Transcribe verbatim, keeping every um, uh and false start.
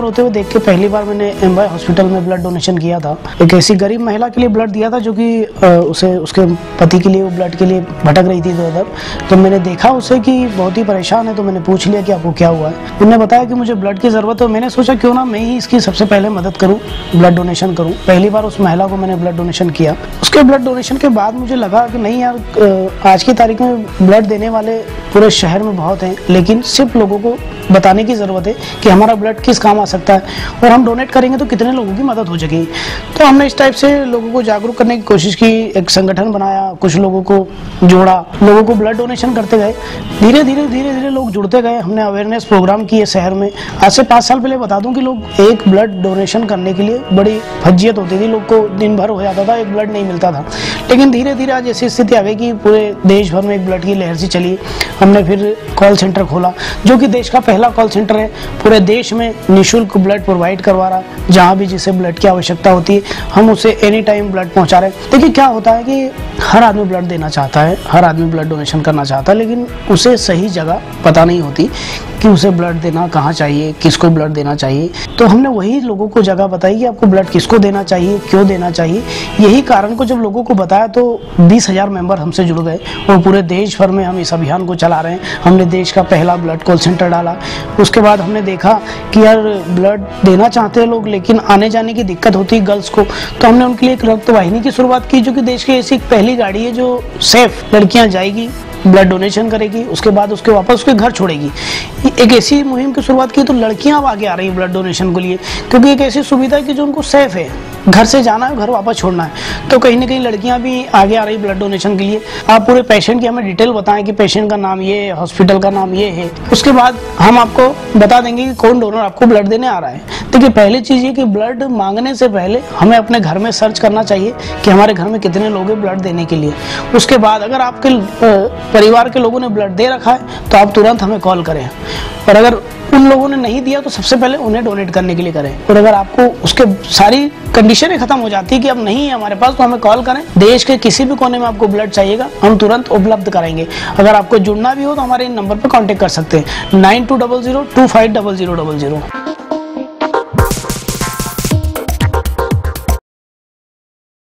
होते हुए देख के पहली बार मैंने एमवाय हॉस्पिटल में ब्लड डोनेशन किया था। एक ऐसी गरीब महिला के लिए ब्लड दिया था जो कि उसे उसके पति के लिए वो ब्लड के लिए भटक रही थी इधर उधर। तो मैंने देखा उसे कि बहुत ही परेशान है, तो मैंने पूछ लिया कि आपको क्या हुआ है। उन्होंने बताया कि मुझे ब्लड की ज़रूरत है। मैंने सोचा क्यों ना मैं ही इसकी सबसे पहले मदद करूँ, ब्लड डोनेशन करूँ। पहली बार उस महिला को मैंने ब्लड डोनेशन किया। उसके ब्लड डोनेशन के बाद मुझे लगा कि नहीं यार, आज की तारीख में ब्लड देने वाले पूरे शहर में बहुत हैं, लेकिन सिर्फ लोगों को बताने की ज़रूरत है कि हमारा ब्लड किस काम आ सकता है और हम डोनेट करेंगे तो कितने लोगों की मदद हो सकेगी। तो हमने इस टाइप से लोगों को जागरूक करने की कोशिश की, एक संगठन बनाया, कुछ लोगों को जोड़ा, लोगों को ब्लड डोनेशन करते गए। धीरे धीरे धीरे धीरे लोग जुड़ते गए। हमने अवेयरनेस प्रोग्राम किए शहर में। आज से पाँच साल पहले बता दूं कि लोग एक ब्लड डोनेशन करने के लिए बड़ी फज्जियत होती थी, लोग को दिन भर हो जाता था, एक ब्लड नहीं मिलता था। लेकिन धीरे धीरे आज ऐसी स्थिति आ गई कि पूरे देश भर में एक ब्लड की लहर सी चली। हमने फिर कॉल सेंटर खोला, जो कि देश का पहला कॉल सेंटर है, पूरे देश में निःशुल्क ब्लड प्रोवाइड करवा रहा। जहाँ भी जिसे ब्लड की आवश्यकता होती है हम उसे एनी टाइम ब्लड पहुँचा रहे हैं। देखिए क्या होता है कि हर आदमी ब्लड देना चाहता है, हर आदमी ब्लड डोनेशन करना चाहता है, लेकिन उसे सही जगह पता नहीं होती कि उसे ब्लड देना कहाँ चाहिए, किसको ब्लड देना चाहिए। तो हमने वही लोगों को जगह बताई कि आपको ब्लड किसको देना चाहिए, क्यों देना चाहिए। यही कारण को जब लोगों को बताया तो बीस हजार मेंबर हमसे जुड़ गए और पूरे देश भर में हम इस अभियान को चला रहे हैं। हमने देश का पहला ब्लड कॉल सेंटर डाला। उसके बाद हमने देखा कि यार ब्लड देना चाहते हैं लोग, लेकिन आने जाने की दिक्कत होती है गर्ल्स को। तो हमने उनके लिए एक रक्त वाहिनी की शुरुआत की, जो कि देश की ऐसी पहली गाड़ी है जो सेफ लड़कियां जाएगी, ब्लड डोनेशन करेगी, उसके बाद उसके वापस उसके घर छोड़ेगी। एक ऐसी मुहिम की शुरुआत की तो लड़कियां अब आगे आ रही है ब्लड डोनेशन के लिए, क्योंकि एक ऐसी सुविधा है कि जो उनको सेफ है, घर से जाना है, घर वापस छोड़ना है। तो कहीं ना कहीं लड़कियां भी आगे आ रही ब्लड डोनेशन के लिए। आप पूरे पेशेंट की हमें डिटेल बताएं कि पेशेंट का नाम ये है, हॉस्पिटल का नाम ये है, उसके बाद हम आपको बता देंगे कि कौन डोनर आपको ब्लड देने आ रहा है। देखिए पहली चीज ये कि ब्लड मांगने से पहले हमें अपने घर में सर्च करना चाहिए कि हमारे घर में कितने लोग हैं ब्लड देने के लिए। उसके बाद अगर आपके परिवार के लोगों ने ब्लड दे रखा है तो आप तुरंत हमें कॉल करें, और अगर उन लोगों ने नहीं दिया तो सबसे पहले उन्हें डोनेट करने के लिए करें। और अगर आपको उसके सारी कंडीशनें खत्म हो जाती है कि अब नहीं है हमारे पास, तो हमें कॉल करें। देश के किसी भी कोने में आपको ब्लड चाहिएगा हम तुरंत उपलब्ध कराएंगे। अगर आपको जुड़ना भी हो तो हमारे इन नंबर पर कांटेक्ट कर सकते हैं, nine two double zero two five double zero double zero.